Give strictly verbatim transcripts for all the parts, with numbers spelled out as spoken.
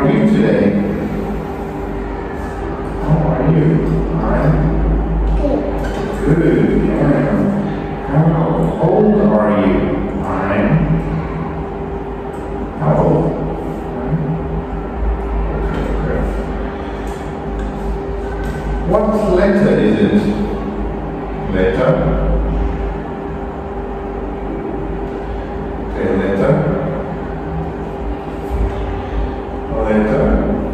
are you today? How are you? I'm Good. good. Yeah. How old are you? I'm how old? Okay, good. What letter is it? Letter. Okay, letter. Letter.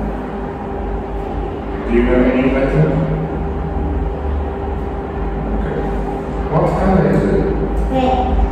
Do you know any letter? Okay. What color is it? Red.